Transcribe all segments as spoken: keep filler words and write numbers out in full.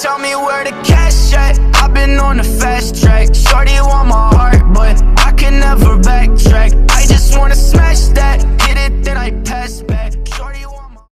tell me where the cash at. I've been on the fast track. Shorty want my heart, but I can never backtrack. I just wanna smash that, hit it, then I pass back. Shorty want my...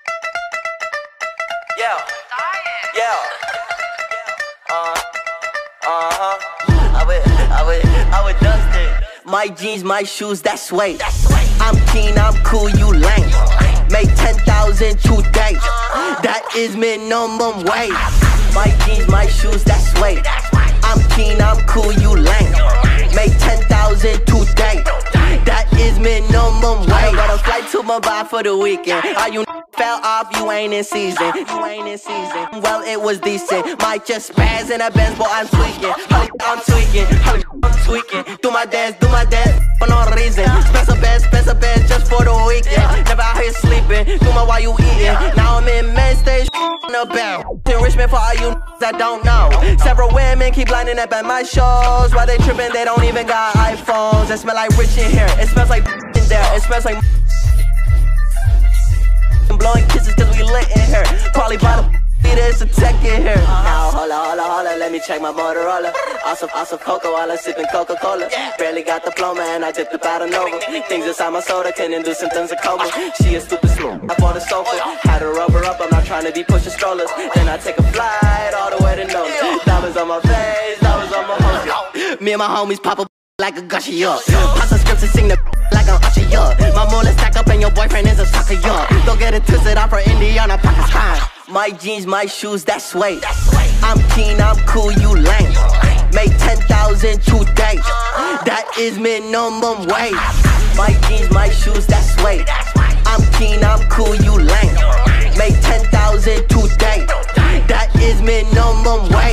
Yeah, yeah, uh, uh-huh. I would, I would, I would dust it. My jeans, my shoes, that's weight. I'm keen, I'm cool, you lame. Make ten thousand today. That is minimum wage. My jeans, my shoes, that's weight. I'm keen, I'm cool, you lame. Make ten thousand today. That is minimum wage. Got a flight to Mumbai for the weekend. Are you fell off? You ain't in season. You ain't in season. Well, it was decent. Might just spaz in a Benz, but I'm tweaking. Holy, I'm tweaking. Holy, I'm tweaking. Do my dance, do my dance for no reason. Spend some bed, spend some bed just for the weekend. Never out here sleeping. Do my while you eating. Now I'm in main stage on the bell. Enrichment for all you that don't know. Several women keep lining up at my shows. While they tripping, they don't even got iPhones. It smell like rich in here. It smells like in there. It smells like blowing kisses cause we lit in here. Probably bought a there's a tech in here. Now holla, holla, holla, let me check my Motorola. Awesome, awesome cocoa while I'm sipping Coca-Cola. Barely got the diploma and I dipped the bottle Nova. Things inside my soda can induce symptoms of coma. She is stupid slow, up on the sofa. Had to rub her up, I'm not trying to be pushing strollers. Then I take a flight all the way to Nova. Diamonds on my face, diamonds on my hoes. Me and my homies pop up like a gushy up. Pop some scripts and sing the like I'm Usher, yeah. My mullet stack up and your boyfriend is a sucker, yeah. Don't get it twisted, I'm from Indiana, Pakistan. My jeans, my shoes, that's weight. I'm keen, I'm cool, you lame. Make ten thousand today. That is minimum wage. My jeans, my shoes, that's weight. I'm keen, I'm cool, you lame. Make ten thousand today. That is minimum wage.